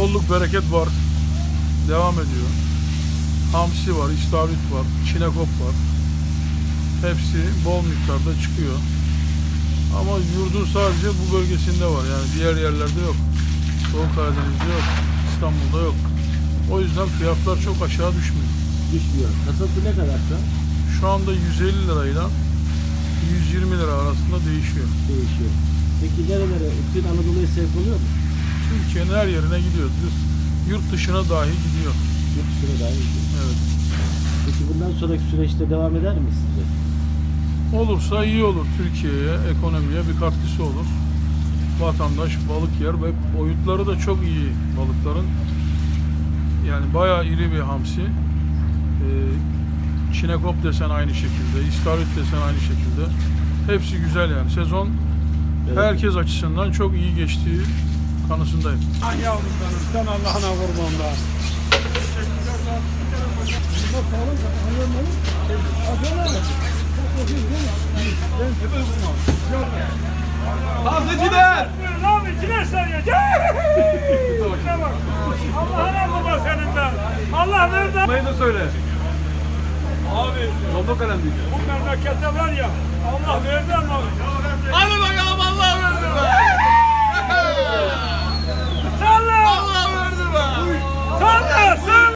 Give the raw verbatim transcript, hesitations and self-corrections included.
bolluk bereket var. Devam ediyor. Hamsi var, istavrit var, çinekop var. Hepsi bol miktarda çıkıyor. Ama yurdun sadece bu bölgesinde var. Yani diğer yerlerde yok. Doğu Karadeniz'de yok. İstanbul'da yok. O yüzden fiyatlar çok aşağı düşmüyor. Düşmüyor. Kasası ne kadar şu an? Şu anda yüz elli lirayla yüz yirmi lira arasında değişiyor. Değişiyor. Peki nerelere? Bütün Anadolu'ya sevk oluyor mu? Türkiye'nin her yerine gidiyor. Yurt dışına dahi gidiyor. Yurt dışına dahi gidiyor. Evet. Peki bundan sonraki süreçte devam eder mi sizce? Olursa iyi olur. Türkiye'ye, ekonomiye bir katkısı olur. Vatandaş balık yer ve boyutları da çok iyi balıkların. Yani bayağı iri bir hamsi. Ee, çinekop desen aynı şekilde, istavrit desen aynı şekilde. Hepsi güzel yani. Sezon Evet. herkes açısından çok iyi geçtiği kanısındayım. Ah yavrum benim, sen Allah'ına kurban be. Tavsiyeciler! Abi içine sarıyor. Allah'ına kurban senin ben. Allah verdi. Mayı da söyle. Abi Yolda kalem değil. bu memlekette var ya Allah verdi ama. Hadi bakalım Allah verdi be! Salla! Allah verdi be! Salla! Salla!